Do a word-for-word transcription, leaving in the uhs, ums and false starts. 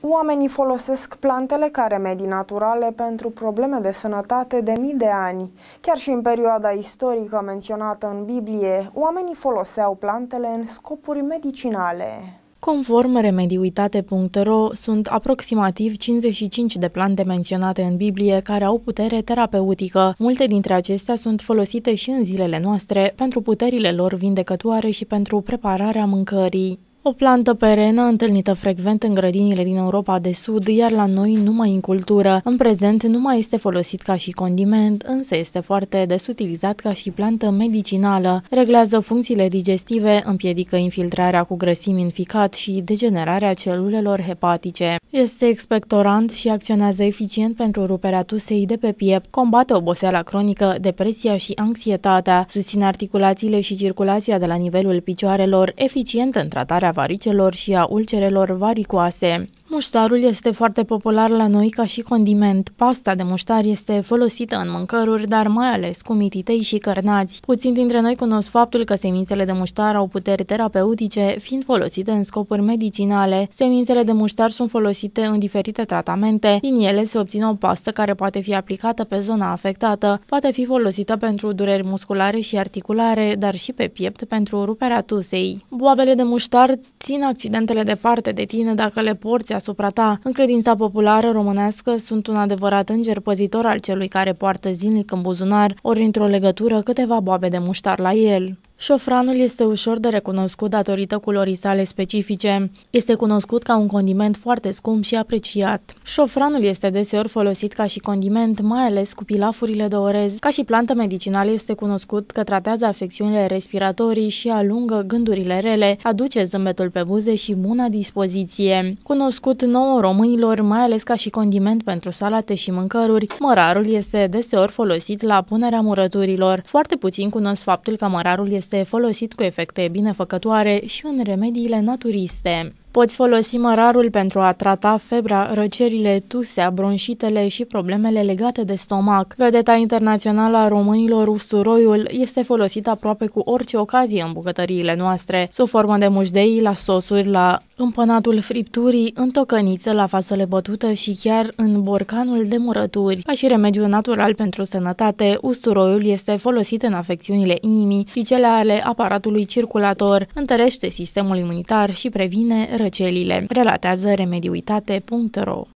Oamenii folosesc plantele ca remedii naturale pentru probleme de sănătate de mii de ani. Chiar și în perioada istorică menționată în Biblie, oamenii foloseau plantele în scopuri medicinale. Conform remediuitate punct ro, sunt aproximativ cincizeci și cinci de plante menționate în Biblie care au putere terapeutică. Multe dintre acestea sunt folosite și în zilele noastre pentru puterile lor vindecătoare și pentru prepararea mâncării. O plantă perenă întâlnită frecvent în grădinile din Europa de Sud, iar la noi numai în cultură. În prezent nu mai este folosit ca și condiment, însă este foarte des utilizat ca și plantă medicinală. Reglează funcțiile digestive, împiedică infiltrarea cu grăsimi în ficat și degenerarea celulelor hepatice. Este expectorant și acționează eficient pentru ruperea tusei de pe piept, combate oboseala cronică, depresia și anxietatea, susține articulațiile și circulația de la nivelul picioarelor, eficient în tratarea varicelor și a ulcerelor varicoase. Muștarul este foarte popular la noi ca și condiment. Pasta de muștar este folosită în mâncăruri, dar mai ales cu mititei și cărnați. Puțini dintre noi cunosc faptul că semințele de muștar au puteri terapeutice, fiind folosite în scopuri medicinale. Semințele de muștar sunt folosite în diferite tratamente. Din ele se obține o pastă care poate fi aplicată pe zona afectată, poate fi folosită pentru dureri musculare și articulare, dar și pe piept pentru ruperea tusei. Boabele de muștar țin accidentele departe de tine dacă le porți asupra ta. În credința populară românească sunt un adevărat înger păzitor al celui care poartă zilnic în buzunar, ori într-o legătură câteva boabe de muștar la el. Șofranul este ușor de recunoscut datorită culorii sale specifice. Este cunoscut ca un condiment foarte scump și apreciat. Șofranul este deseori folosit ca și condiment, mai ales cu pilafurile de orez. Ca și plantă medicinală este cunoscut că tratează afecțiunile respiratorii și alungă gândurile rele, aduce zâmbetul pe buze și buna dispoziție. Cunoscut nouă românilor, mai ales ca și condiment pentru salate și mâncăruri, mărarul este deseori folosit la punerea murăturilor. Foarte puțin cunosc faptul că mărarul este este folosit cu efecte binefăcătoare și în remediile naturiste. Poți folosi mărarul pentru a trata febra, răcerile, tusea, bronșitele și problemele legate de stomac. Vedeta internațională a românilor, usturoiul, este folosit aproape cu orice ocazie în bucătăriile noastre, sub formă de mușdei, la sosuri, la împănatul fripturii, în tocăniță, la fasole bătută și chiar în borcanul de murături. Ca și remediu natural pentru sănătate, usturoiul este folosit în afecțiunile inimii și cele ale aparatului circulator, întărește sistemul imunitar și previne răcelile, relatează remediuitate punct ro.